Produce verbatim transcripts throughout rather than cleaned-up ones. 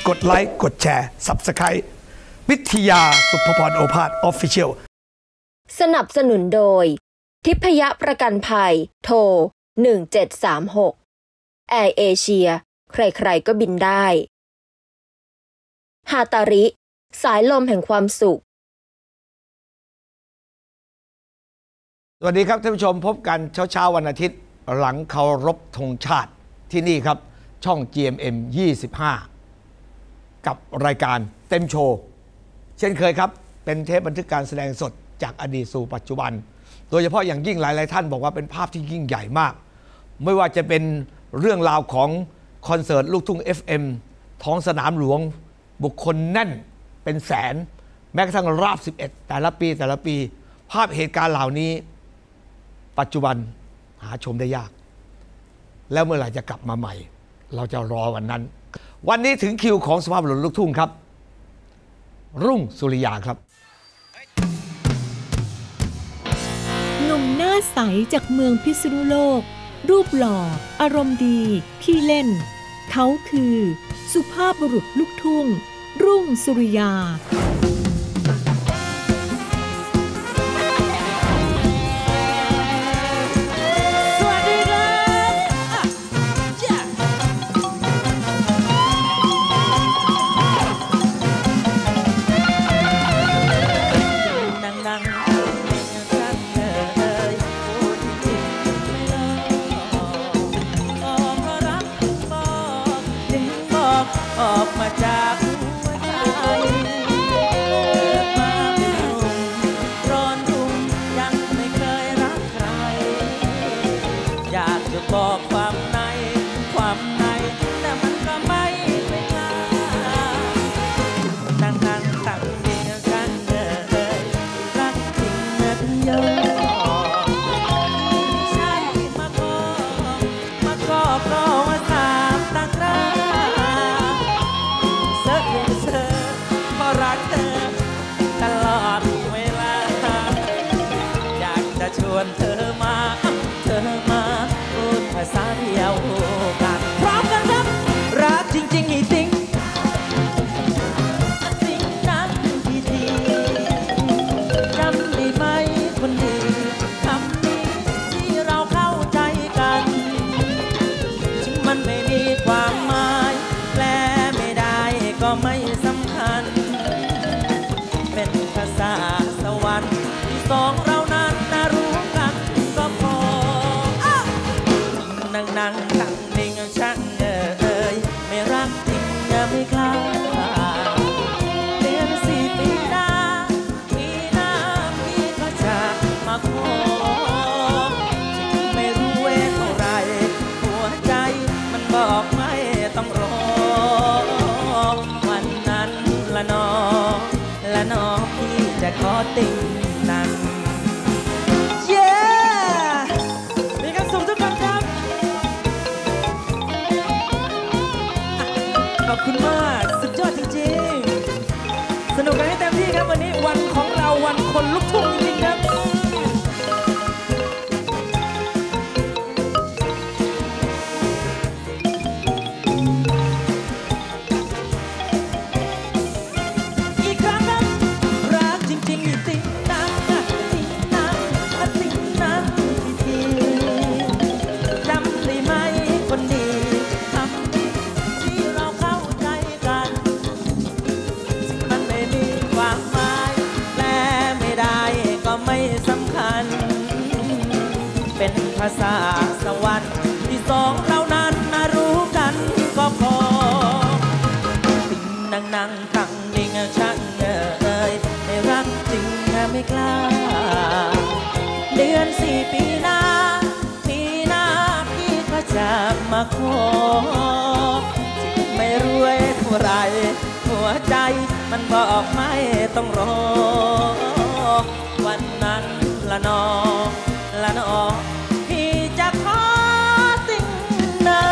กดไลค์กดแชร์ ซับสไครบ์ วิทยาสุภพรโอภาส Official สนับสนุนโดยทิพยประกันภัยโทรหนึ่งเจ็ดสามหกแอร์เอเชียใครๆก็บินได้ฮาตาริสายลมแห่งความสุขสวัสดีครับท่านผู้ชมพบกันเช้าเช้าวันอาทิตย์หลังเคารพธงชาติที่นี่ครับช่อง จี เอ็ม เอ็ม ยี่สิบห้ากับรายการเต็มโชว์เช่นเคยครับเป็นเทปบันทึกการแสดงสดจากอดีตสู่ปัจจุบันโดยเฉพาะอย่างยิ่งหลายๆท่านบอกว่าเป็นภาพที่ยิ่งใหญ่มากไม่ว่าจะเป็นเรื่องราวของคอนเสิร์ตลูกทุ่ง เอฟ เอ็ม ท้องสนามหลวงบุคคลแน่นเป็นแสนแม้กระทั่งราบสิบเอ็ดแต่ละปีแต่ละปีภาพเหตุการณ์เหล่านี้ปัจจุบันหาชมได้ยากแล้วเมื่อไหร่จะกลับมาใหม่เราจะรอวันนั้นวันนี้ถึงคิวของสุภาพบุรุษลูกทุ่งครับรุ่งสุริยาครับหนุ่มหน้าใสจากเมืองพิษณุโลกรูปหล่ออารมณ์ดีขี้เล่นเขาคือสุภาพบุรุษลูกทุ่งรุ่งสุริยาออกมาจากหัวใจมาเป็นหนุ่มร้อนรุ่มยังไม่เคยรักใครอยากจะบอกความในความในแต่มันก็ไม่ไม่กล้านั่งนั่งตั้งเดียวกันเลยรักจริงนะพี่โยใช่มาขอมาขอเพราะว่าตามตั้งรักรักเธอตลอดเวลาอยากจะชวนเธอมาเธอมาพูดภาษาเดียวกันพร้อมกันครับรักจริงๆให้จริงจริงนั้นดีดีจำได้ไหมคนดีคำนี้ที่เราเข้าใจกันถึงมันไม่มีความหมายแปลไม่ได้ก็ไม่สำคัญเป็นภาษาสวรรค์ที่สองเรานั้นน่ารู้กันก็พอนั่งนั่งตั้งนิ่งช่างเอ่ยไม่รักจริงอย่าไม่กล้าเรียนสี่ปีหน้าปีหน้าพี่ก็จะมาขอไม่รู้เวทเท่าไรหัวใจมันบอกไม่ต้องรอวันนั้นละนอและน้องพี่จะขอติ่งนั่งเย้มีความสุขทุกคนครับขอบคุณมากสุดยอดจริงๆสนุกกันให้เต็มที่ครับวันนี้วันของเราวันคนลุกทุ่งจริงๆครับเป็นภาษาสวรรค์ที่สองเรานั้นน่ารู้กันก็พอติ่งนั่งนั่งตั้งนิ่งช่างเอ่ยไม่รักจริงไม่กล้าเดือนสี่ปีหน้าปีหน้าพี่ก็จะมาขอไม่รู้เท่าไรหัวใจมันบอกไม่ต้องรอวันนั้นละนอละนอพี่จะขอสิ่งนั้น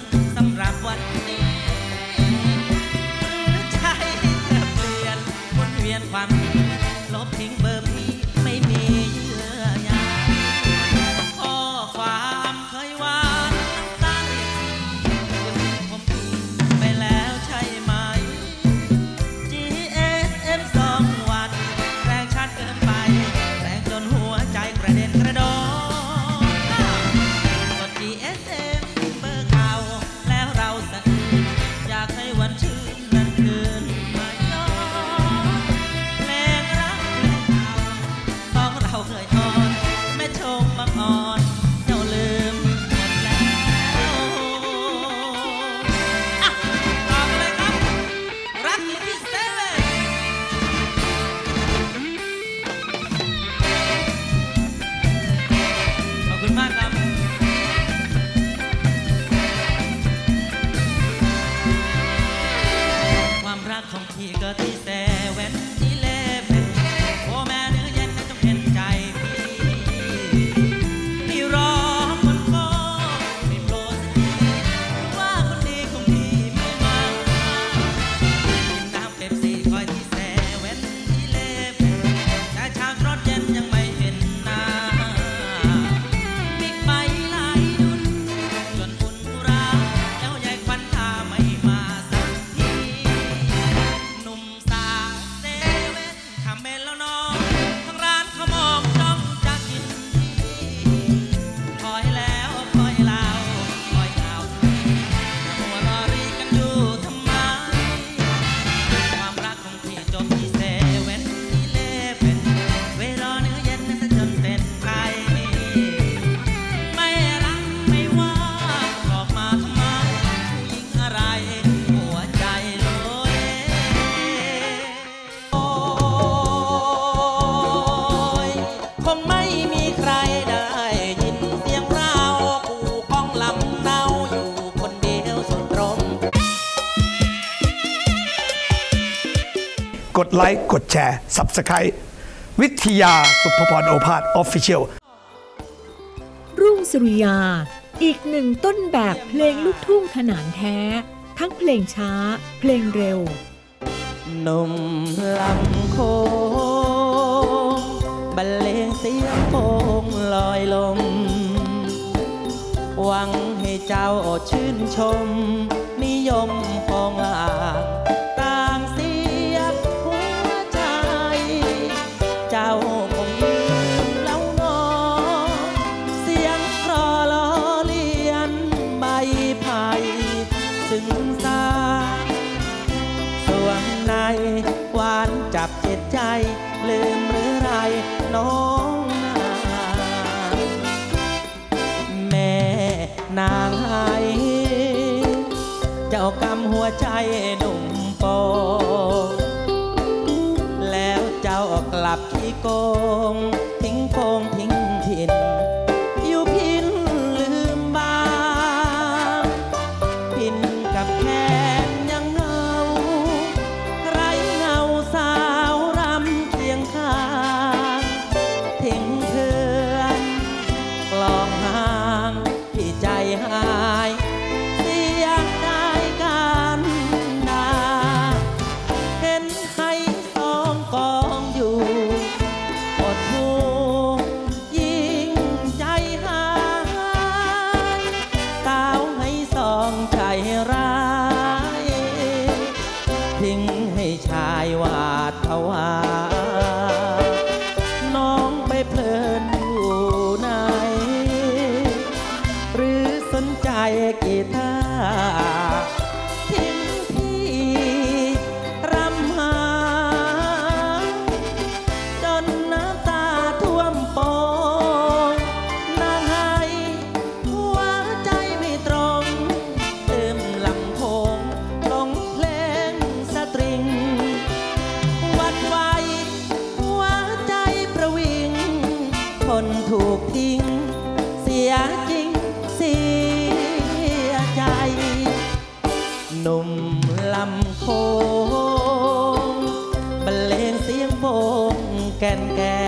สำหรับวันนี้ใจเธอเปลี่ยนวนเวียนความลบทิ้งเบอร์พี่ไม่มีเยื่อใยข้อความเคยหวานน้ำตาเรียกพี่ผมพี่ไปแล้วใช่ไหม จี เอส เอ็ม สองวันแรงชัดเกินไปแรงจนหัวใจกระเด็นกระดอนกด จี เอส เอ็ม เบอร์เก่าแล้วเราสะอื้นอยากให้วันชื่นนั้นคืนมาย้อนเพลงรักเพลงเก่าสองเราเคยทอนแม่ชมบังอ่อนเจ้าลืมหมดแล้วอ่ะต่อกันเลยครับรักอยู่ที่เซเว่นขอบคุณมากครับความรักของพี่ก็ที่แซเว่นที่เลเว่นโอ้แม่เนื้อเย็นไม่ต้องเห็นใจพี่พี่รอคนโก้ไม่โปรดสักทีว่าคนดีของพี่ไม่มากินน้ำเป๊ปซี่คอยที่แซเว่นที่เลเว่นแต่ชามรถเย็นยังไม่เห็นหน้าบิ๊กไบค์หลายดุนจนอุ่นอุราแล้วยายควันตาไม่มาสักทีหนุ่มสาวเซเว่นทำเมนแล้วน้องทั้งร้านเขามองจ้องจะกินพี่คอยแล้วคอยเล่าคอยข่าวทีหัวรอรีกันอยู่ทำไมความรักของพี่จบที่เซเว่นที่เลเว่นเวลาเนื้อเย็นนั้นจะจนเป็นไข้ไม่รักไม่ว่าบอกมาทำไมผู้หญิงอะไรหัวใจโลเลโอ้ยคงไม่มีใครได้ยินเสียงเรากูกองลำเนาอยู่คนเดียวสุดตรงกดไลค์กดแชร์ Subscribe วิทยาสุภพรโอภาส Official รุ่งสุริยา อีกหนึ่งต้นแบบเพลงลูกทุ่งขนานแท้ ทั้งเพลงช้า เพลงเร็วหนุ่มลำโค้งบรรเลงเสียงโป่งลอยลมหวังให้เจ้าชื่นชม นิยมปองลางต่างเสียบหัวใจ เจ้าคงลืมแล้วนอเสียงคลอล้อเลียนใบไผ่ซึ่งสาส่วนในหวานจับจิตใจลืมหรือไรน้องนางแม่นางไห้เจ้ากำหัวใจหนุ่มโปแล้วเจ้ากลับขี้โกงทิ้งโปงทิ้งถิ่นอยู่พินลืมบางพินกับแค่ยังเงาไรเงาสาวรำเคียงข้างทิ้งเพื่อนกลองห่างที่ใจหายเสียดายกันดาเห็นให้สองกองอยู่อดหูยิ่งใจหายสาวให้สองใจร้ายทิ้งให้ชายหวาดภาวาน้องไปเพลินอยู่ไหนหรือสนใจกีตาร์ทิ้งพี่รำหาจนน้ำตาท่วมโปงนางไห้หัวใจไม่ตรงลืมลำโพงลงเพลงสตริงหวั่นไหวหัวใจประวิงคนถูกทิ้งเสียจริงเสียใจหนุ่มลำโค้งบรรเลงเสียงโป่งแก่นแก่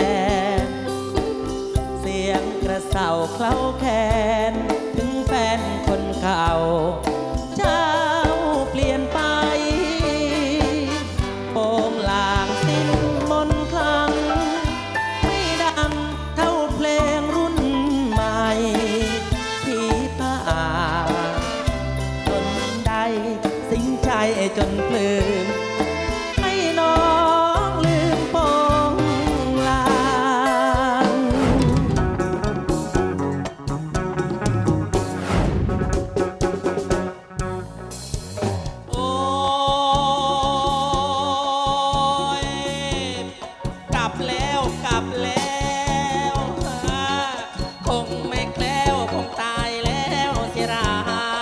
เสียงกระเซาเคล้าแคนถึงแฟนคนเก่าก่าเจ้าเปลี่ยนไปโปงลางสิ้นมนต์คลังไม่ดังเท่าเพลงรุ่นใหม่ที่ป่าจนได้สิงใจจนปลื้มให้น้องลืมโปงลางโอ้ยกลับแล้วกลับแล้วคงไม่แคล้วคงตายแล้วสิเรา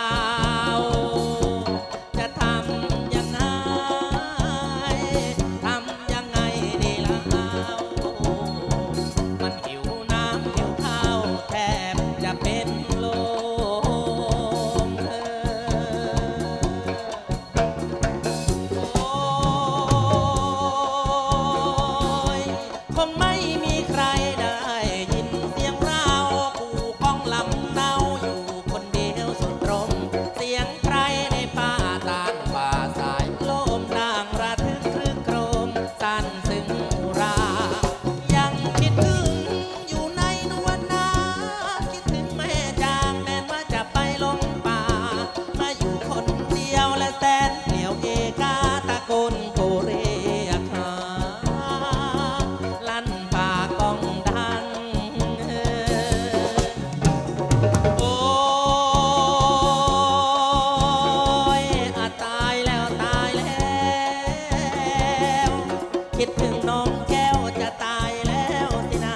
จะทำยังไงทำยังไงดีล่ะมันหิวน้ำหิวข้าวแทบจะเป็นลมเออ โอ้ยคงไม่มีใครได้ยินเสียงเรากูก้องลำเนาอยู่คนเดียวสุดตรงเสียงใครในป่าตานป่าสายลมดังระทึกครึกโครมสั่นซึ่งอุรา ยังคิดถึงอยู่ในนวลนาคิดถึงแม่จางแม้ว่าจะไปลงป่ามาอยู่คนเดียวและแสนเปลี่ยวเอกาตะโกนโกเรียกหาลั่นป่ากองดังโอ้ยอาตายแล้วตายแล้วคิดถึงน้องแก้วจะตายแล้วสินะ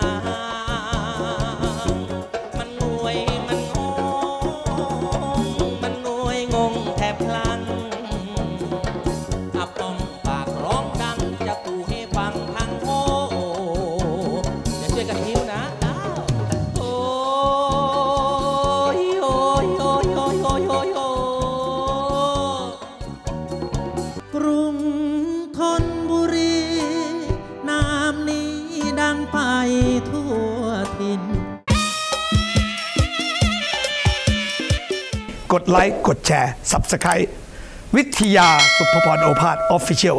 มันงวยมันงงมันงวยงงแทบพลันอับป้องปากร้องดังจะกูให้ฟังทั้งโอ้อย่าช่วยกันหิวนะอ้าวโอ้ยโอ้ยโอ้ยโอ้ยโอ้ยโอ้ยโอ้ยกรุงธนบุรีน้ำนี้ดังไปทั่วถิ่นกดไลค์กดแชร์ Subscribe วิทยาสุภพรโอภาส Official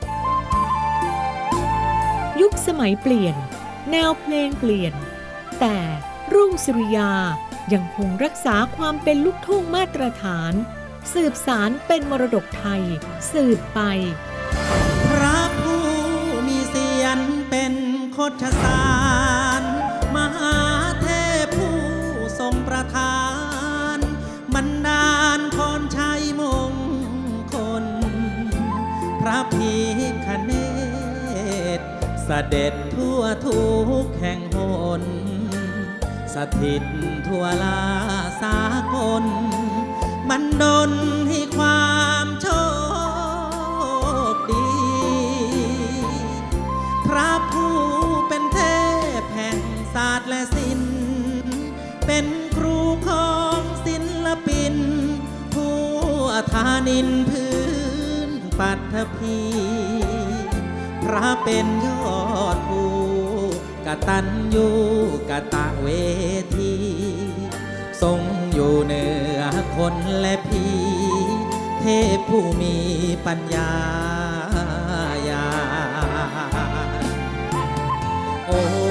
ยุคสมัยเปลี่ยน แนวเพลงเปลี่ยน แต่รุ่งสุริยายังคงรักษาความเป็นลูกทุ่งมาตรฐาน สืบสารเป็นมรดกไทย สืบไปพระผู้มีเสียรเป็นโคชสาร มหาเทพผู้ทรงประทานบันดาลพรชัยมงคล พระพิฆเนศเสด็จทั่วทุกแห่งหน สถิตทั่วลาสากลมันดลให้ความโชคดี พระผู้เป็นเทพแห่งศาสตร์และศิลป์เป็นครูของศิลปินทั่วธานินพื้นปัทภีพระเป็นยอดผู้กตัญญูกตเวทีทรงอยู่เหนือคนและผีเทพผู้มีปัญญาญาณโอ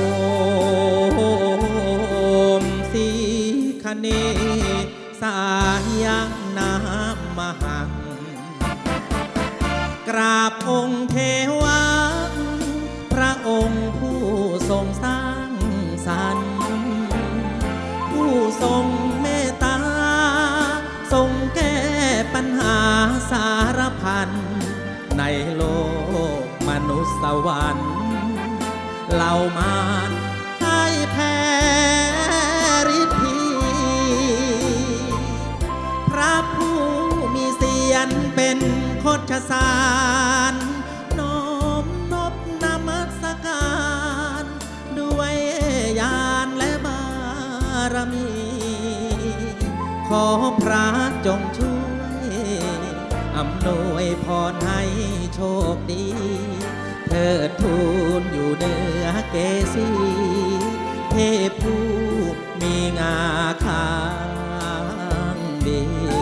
มสีคเนสายังน้ำมหังกราบองค์เทวะพระองค์ผู้ทรงสร้างสรรค์ผู้ทรงเมตตาทรงแก้ปัญหาสารพันในโลกมนุษย์สวรรค์เหล่ามารให้แพ้ฤทธีพระผู้มีเสียรเป็นโคชสารน้อมนบนมัสการด้วยญาณและบารมี ขอพระจงช่วยอำนวยพรให้โชคดีเถิดทูลอยู่เหนือเกษีเทพผู้มีงาขางเดี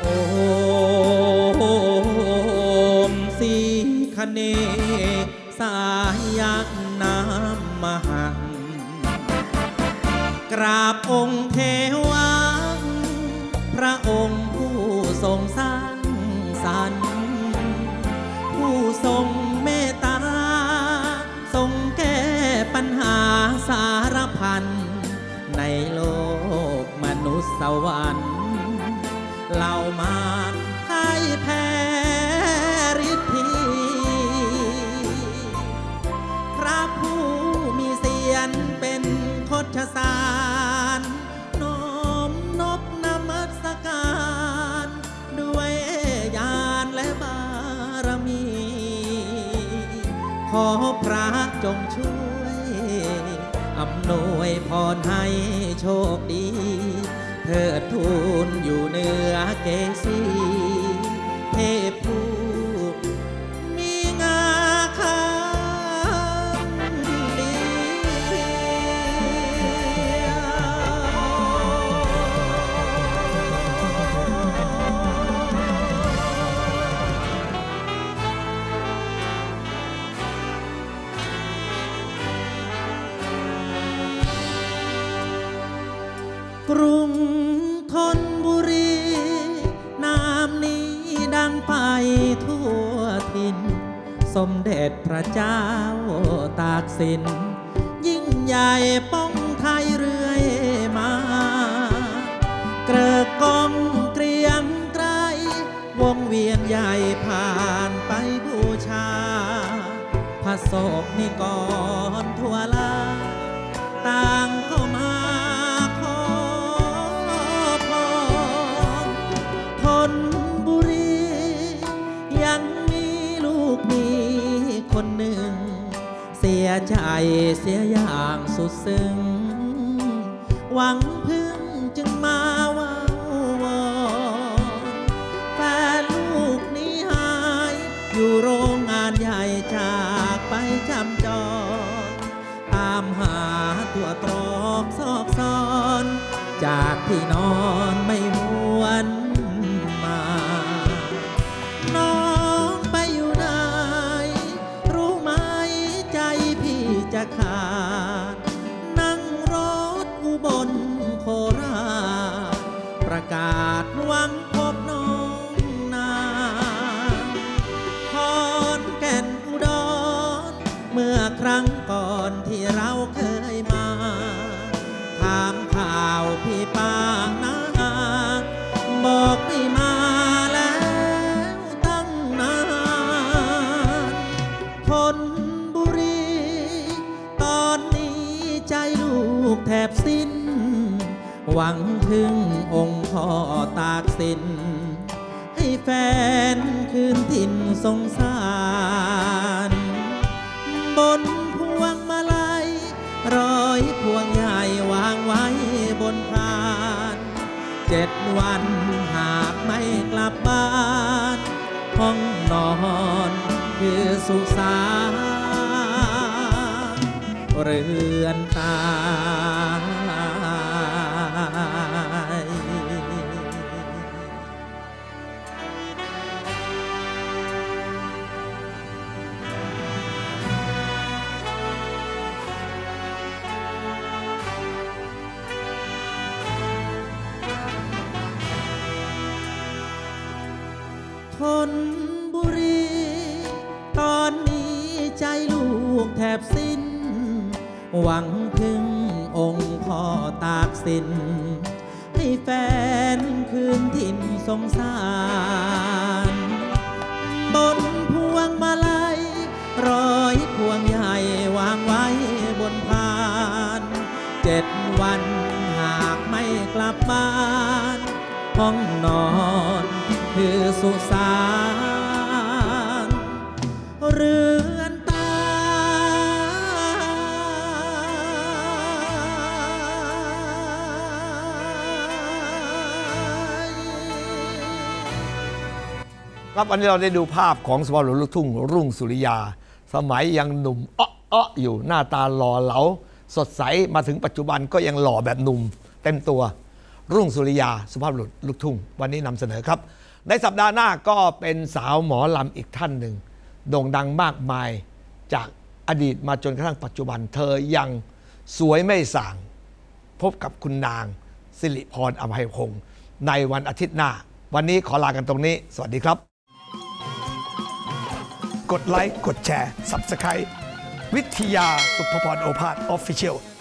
มสีคเนสายยักน้ำมหังกราบองค์เทวาพระองค์ผู้ทรงสร้างสรรค์ผู้ทรงเมตตาทรงแก้ปัญหาสารพันในโลกมนุษย์สวรรค์เหล่ามารพ่ายแพ้ฤทธีพระผู้มีเสียรเป็นโคชสารน้อมนบนมัสการด้วยญาณและบารมี ขอพระจงช่วยอำนวยพรให้โชคดีเถิดทูลอยู่เหนือเกษีเทพผู้มีงาคำดีกรุงธนบุรีนามนี้ดังไปทั่วถิ่นสมเด็จพระเจ้าตากสินยิ่งใหญ่ป้องไทยเรื่อยมาเกลือกองเกรียงไกรวงเวียนใหญ่ผ่านไปบูชาพระโศกนิกรทั่วลาต่างก็มาธนบุรียังมีลูกมีคนหนึ่งเสียใจเสียอย่างสุดซึ้งหวังพึ่งจึงมาว่าวอนแฟนลูกนี้หายอยู่โรงงานใหญ่จากไปจำจรตามหาตัวตรอกซอกซ้อนจากที่นอนไม่หวนน้องไปอยู่ไหนรู้ไหมใจพี่จะขาดนั่งรถอุบลโคราชประกาศหวังพบน้องนาขอนแก่นอุดรเมื่อครั้งก่อนที่เราเคยมาถามข่าวพี่ป้านาบอกไม่มาธนบุรีตอนนี้ใจลูกแทบสิ้นหวังถึงองค์พ่อตากสินให้แฟนคืนถิ่นสงสารบนพวงมาลัยร้อยพวงใหญ่วางไว้บนพานเจ็ดวันหากไม่กลับบ้านห้องนอนคือสุสานเรือนตายธนบุรีตอนนี้ใจลูกแทบสิ้นหวังพึ่งองค์พ่อตากสินให้แฟนคืนถิ่นสงสารบนพวงมาลัยร้อยพวงใหญ่วางไว้บนพานเจ็ดวันหากไม่กลับบ้านห้องนอนคือสุสานเรือนตายครับวันนี้เราได้ดูภาพของสุภาพบุรุษลูกทุ่งรุ่งสุริยาสมัยยังหนุ่มอ้ออ้ออยู่หน้าตาหล่อเหลาสดใสมาถึงปัจจุบันก็ยังหล่อแบบหนุ่มเต็มตัวรุ่งสุริยาสุภาพบุรุษลูกทุ่งวันนี้นำเสนอครับในสัปดาห์หน้าก็เป็นสาวหมอลำอีกท่านหนึ่งโด่งดังมากมายจากอดีตมาจนกระทั่งปัจจุบันเธอยังสวยไม่ส่างพบกับคุณนางสิริพรอภัยพงศ์ในวันอาทิตย์หน้าวันนี้ขอลากันตรงนี้สวัสดีครับกดไลค์กดแชร์ Subscribe วิทยาสุภพรโอภาส Official